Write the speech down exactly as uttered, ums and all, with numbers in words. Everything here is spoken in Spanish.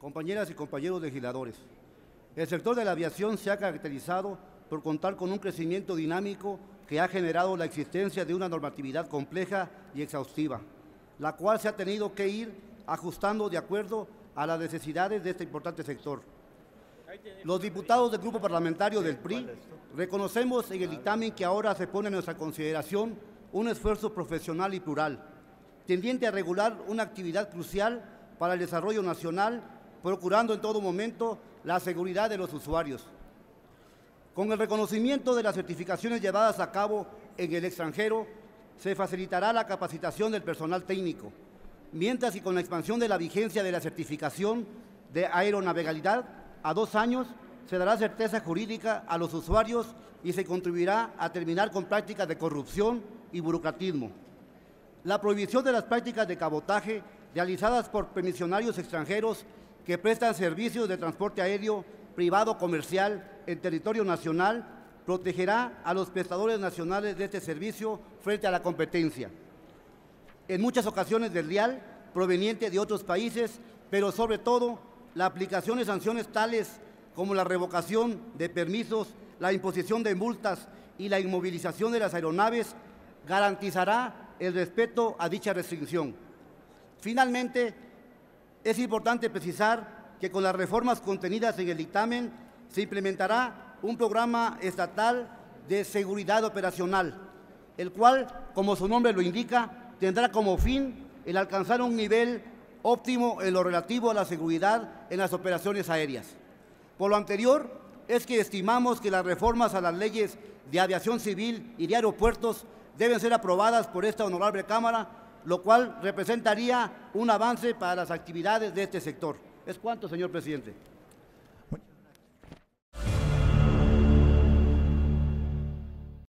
compañeras y compañeros legisladores, el sector de la aviación se ha caracterizado por contar con un crecimiento dinámico que ha generado la existencia de una normatividad compleja y exhaustiva, la cual se ha tenido que ir ajustando de acuerdo a las necesidades de este importante sector. Los diputados del Grupo Parlamentario del P R I reconocemos en el dictamen que ahora se pone a nuestra consideración un esfuerzo profesional y plural, tendiente a regular una actividad crucial para el desarrollo nacional, procurando en todo momento la seguridad de los usuarios. Con el reconocimiento de las certificaciones llevadas a cabo en el extranjero, se facilitará la capacitación del personal técnico, mientras que con la expansión de la vigencia de la certificación de aeronavegabilidad a dos años, se dará certeza jurídica a los usuarios y se contribuirá a terminar con prácticas de corrupción y burocratismo. La prohibición de las prácticas de cabotaje realizadas por permisionarios extranjeros que prestan servicios de transporte aéreo privado comercial en territorio nacional protegerá a los prestadores nacionales de este servicio frente a la competencia, en muchas ocasiones desleal, proveniente de otros países, pero sobre todo la aplicación de sanciones tales como la revocación de permisos, la imposición de multas y la inmovilización de las aeronaves garantizará el respeto a dicha restricción. Finalmente, es importante precisar que con las reformas contenidas en el dictamen se implementará un programa estatal de seguridad operacional, el cual, como su nombre lo indica, tendrá como fin el alcanzar un nivel óptimo en lo relativo a la seguridad en las operaciones aéreas. Por lo anterior, es que estimamos que las reformas a las leyes de aviación civil y de aeropuertos deben ser aprobadas por esta honorable Cámara, lo cual representaría un avance para las actividades de este sector. Es cuanto, señor presidente.